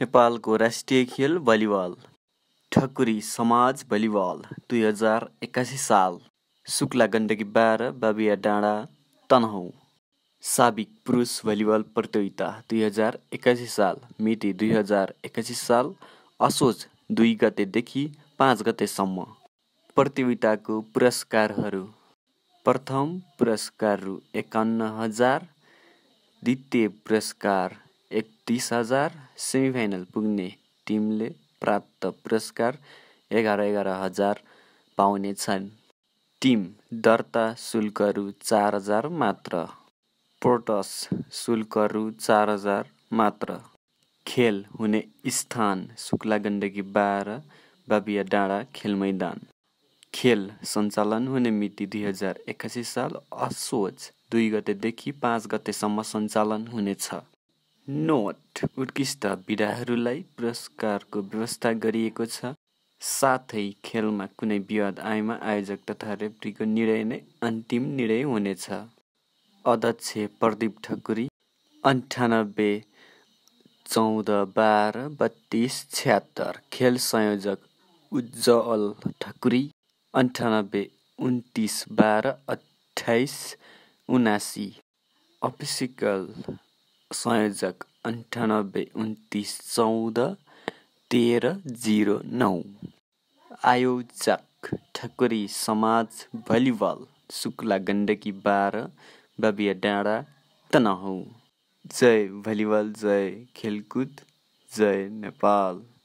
नेपालको राष्ट्रिय खेल भलिबल। ठकुरी समाज भलिबल 2081 साल। शुक्ला गण्डकी 12 बाबिया डाँडा तनहुँ। साबिक पुरुष भलिबल प्रतियोगिता 2081 साल। मिति 2081 साल असोज 2 गतेदेखि 5 गतेसम्म। प्रतियोगिताको पुरस्कारहरू: प्रथम पुरस्कार रु 51,000, द्वितीय पुरस्कार 31,000। सेमिफाइनल पुग्ने टिमले प्राप्त पुरस्कार 11,000 पाउनेछन्। टिम दर्ता शुल्क रु 4,000 मात्र। प्रवेश शुल्क रु 4,000 मात्र। खेल हुने स्थान: शुक्ला गण्डकी 12 बाबिया डाँडा खेल मैदान। खेल सञ्चालन हुने मिति 2081 साल असोज 2 गतेदेखि 5 गतेसम्म सञ्चालन हुनेछ। नोट: उत्कृष्ट विधाहरूलाई पुरस्कारको व्यवस्था गरिएको छ। साथै खेलमा कुनै विवाद आएमा आयोजक तथा रेफ्रीको निर्णय नै अन्तिम निर्णय हुनेछ। अध्यक्ष प्रदीप ठकुरी। 98 14 12 32 76। खेल संयोजक उज्जवल ठकुरी। 98 29 12 28 79। अफिसियल संयोजक 98 29 14 13 09। आयोजक ठकुरी समाज भलिबल शुक्ला गण्डकी 12 बाबिया डाँडा तनहुँ। जय भलिबल, जय खेलकुद, जय नेपाल।